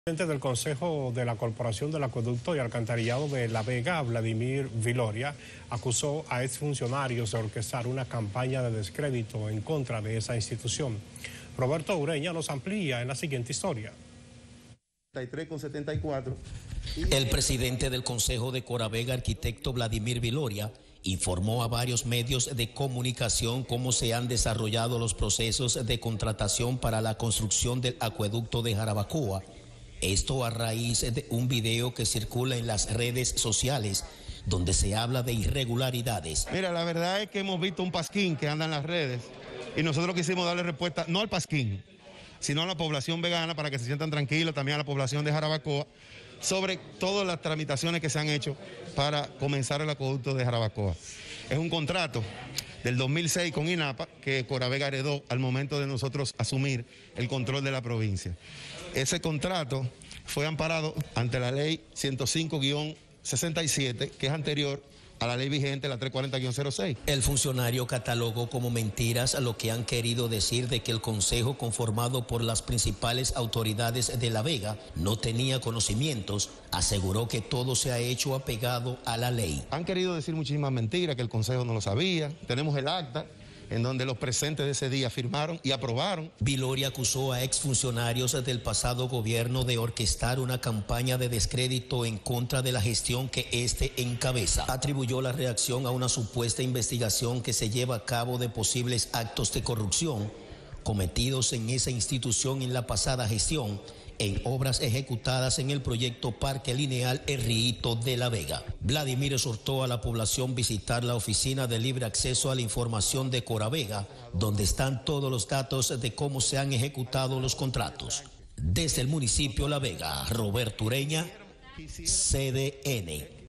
El presidente del Consejo de la Corporación del Acueducto y Alcantarillado de La Vega, Vladimir Viloria, acusó a exfuncionarios de orquestar una campaña de descrédito en contra de esa institución. Roberto Ureña nos amplía en la siguiente historia. El presidente del Consejo de Coravega, arquitecto Vladimir Viloria, informó a varios medios de comunicación cómo se han desarrollado los procesos de contratación para la construcción del acueducto de Jarabacoa. Esto a raíz de un video que circula en las redes sociales donde se habla de irregularidades. Mira, la verdad es que hemos visto un pasquín que anda en las redes y nosotros quisimos darle respuesta no al pasquín, sino a la población vegana para que se sientan tranquilos, también a la población de Jarabacoa, sobre todas las tramitaciones que se han hecho para comenzar el acueducto de Jarabacoa. Es un contrato del 2006 con INAPA que Coravega heredó al momento de nosotros asumir el control de la provincia. Ese contrato fue amparado ante la ley 105-67, que es anterior a la ley vigente, la 340-06. El funcionario catalogó como mentiras lo que han querido decir de que el consejo conformado por las principales autoridades de La Vega no tenía conocimientos. Aseguró que todo se ha hecho apegado a la ley. Han querido decir muchísimas mentiras, que el consejo no lo sabía. Tenemos el acta en donde los presentes de ese día firmaron y aprobaron. Viloria acusó a exfuncionarios del pasado gobierno de orquestar una campaña de descrédito en contra de la gestión que éste encabeza. Atribuyó la reacción a una supuesta investigación que se lleva a cabo de posibles actos de corrupción cometidos en esa institución en la pasada gestión, en obras ejecutadas en el proyecto Parque Lineal El Riito de La Vega. Vladimir exhortó a la población visitar la Oficina de Libre Acceso a la Información de Coravega, donde están todos los datos de cómo se han ejecutado los contratos. Desde el municipio La Vega, Roberto Ureña, CDN.